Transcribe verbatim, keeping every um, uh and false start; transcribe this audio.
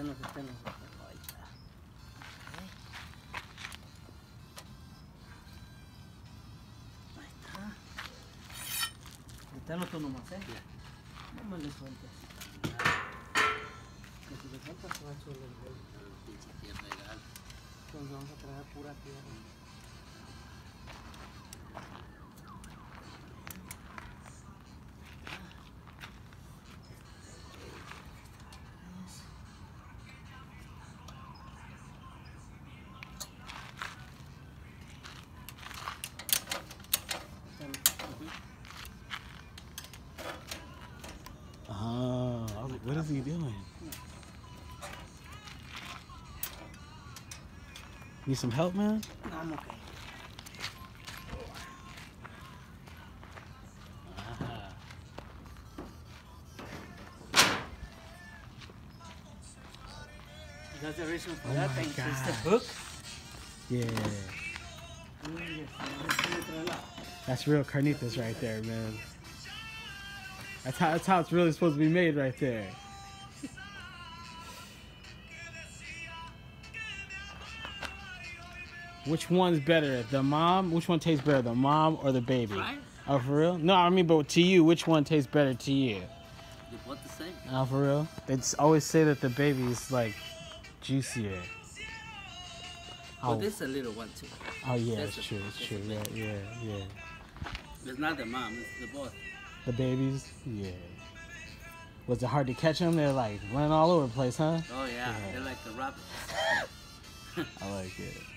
Estenos, estenos. Ahí está. Ahí está. Esténlo tú nomás, ¿eh? No me le sueltes. Que si le sueltas se va a echar el gol. Pinche tierra legal. Entonces vamos a traer pura tierra. Oh, I was like, what is he doing? Need some help, man? No, I'm okay. Ah. That's the reason for Oh that. my It's the gosh. hook. Yeah. That's real carnitas right there, man. That's how, that's how it's really supposed to be made right there. Which one's better? The mom? Which one tastes better, the mom or the baby? Right? Oh, for real? No, I mean, but to you, which one tastes better to you? They both the same. Oh, for real? They always say that the baby is, like, juicier. But Oh, this is a little one, too. oh yeah, That's it's a- true, it's that's true. a Yeah, baby. yeah, yeah. It's not the mom, it's the both. The babies? Yeah. Was it hard to catch them? They're, like, running all over the place, huh? Oh, yeah. Yeah. They're like the rabbits. I like it.